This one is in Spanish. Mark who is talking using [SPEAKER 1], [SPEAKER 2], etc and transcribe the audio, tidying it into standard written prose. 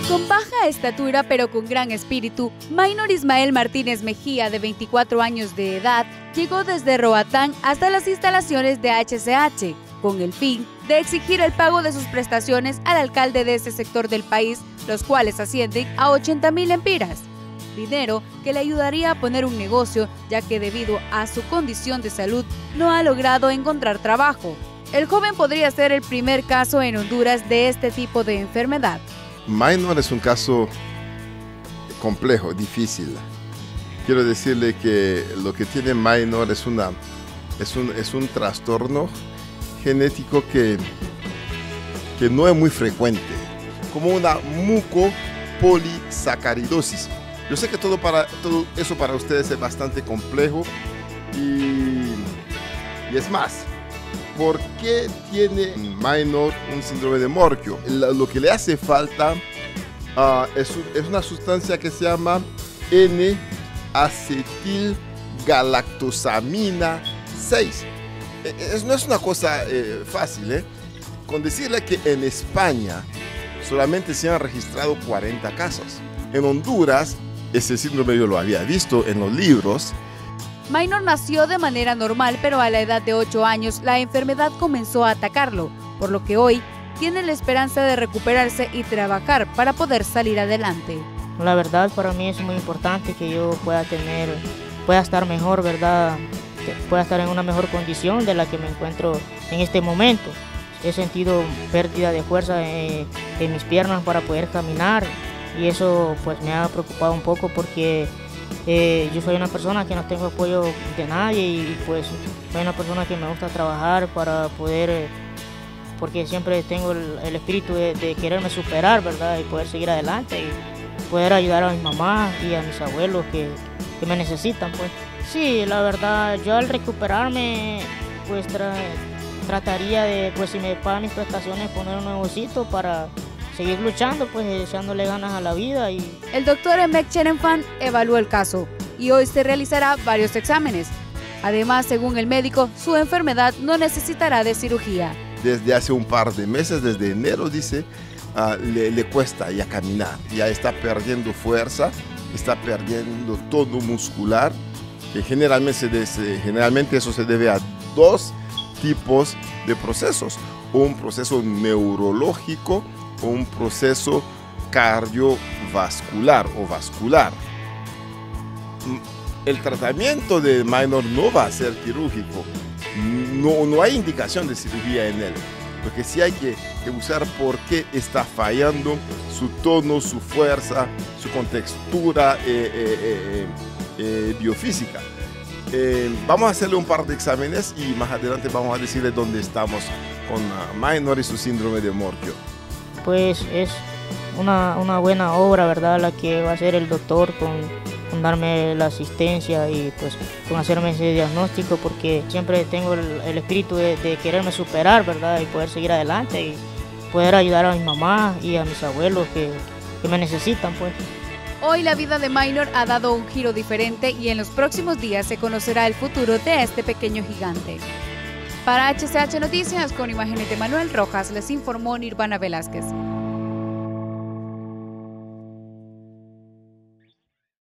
[SPEAKER 1] Con baja estatura pero con gran espíritu, Maynor Ismael Martínez Mejía, de 24 años de edad, llegó desde Roatán hasta las instalaciones de HCH, con el fin de exigir el pago de sus prestaciones al alcalde de ese sector del país, los cuales ascienden a 80.000 lempiras. Dinero que le ayudaría a poner un negocio, ya que debido a su condición de salud no ha logrado encontrar trabajo. El joven podría ser el primer caso en Honduras de este tipo de enfermedad.
[SPEAKER 2] Maynor es un caso complejo, difícil. Quiero decirle que lo que tiene Maynor es un trastorno genético que no es muy frecuente, como una mucopolisacaridosis. Yo sé que todo eso para ustedes es bastante complejo y es más, ¿por qué tiene Maynor un síndrome de Morquio? Lo que le hace falta es una sustancia que se llama N-acetilgalactosamina 6. No es una cosa fácil, con decirle que en España solamente se han registrado 40 casos. En Honduras, ese síndrome yo lo había visto en los libros.
[SPEAKER 1] Maynor nació de manera normal, pero a la edad de 8 años la enfermedad comenzó a atacarlo, por lo que hoy tiene la esperanza de recuperarse y trabajar para poder salir adelante.
[SPEAKER 3] La verdad, para mí es muy importante que yo pueda estar mejor, ¿verdad? Que pueda estar en una mejor condición de la que me encuentro en este momento. He sentido pérdida de fuerza en mis piernas para poder caminar y eso pues me ha preocupado un poco porque yo soy una persona que no tengo apoyo de nadie y pues soy una persona que me gusta trabajar para poder, porque siempre tengo el espíritu de quererme superar, ¿verdad? Y poder seguir adelante y poder ayudar a mi mamá y a mis abuelos que me necesitan, pues. Sí, la verdad, yo al recuperarme, pues trataría de, pues si me pagan mis prestaciones, poner un negocito para seguir luchando, pues echándole ganas a la vida.
[SPEAKER 1] El doctor Emek Cherenfan evaluó el caso y hoy se realizará varios exámenes. Además, según el médico, su enfermedad no necesitará de cirugía.
[SPEAKER 2] Desde hace un par de meses, desde enero, dice, le cuesta ya caminar, ya está perdiendo fuerza, está perdiendo tono muscular, que generalmente eso se debe a dos tipos de procesos, un proceso neurológico o un proceso cardiovascular o vascular. El tratamiento de Maynor no va a ser quirúrgico, no hay indicación de cirugía en él. Lo que sí hay que buscar por qué está fallando su tono, su fuerza, su contextura biofísica. Vamos a hacerle un par de exámenes y más adelante vamos a decirle dónde estamos con Maynor y su síndrome de Morquio.
[SPEAKER 3] Pues es una buena obra, ¿verdad? La que va a hacer el doctor con darme la asistencia y pues con hacerme ese diagnóstico, porque siempre tengo el espíritu de quererme superar, ¿verdad? Y poder seguir adelante y poder ayudar a mi mamá y a mis abuelos que me necesitan, pues.
[SPEAKER 1] Hoy la vida de Maynor ha dado un giro diferente y en los próximos días se conocerá el futuro de este pequeño gigante. Para HCH Noticias, con imágenes de Manuel Rojas, les informó Nirvana Velázquez.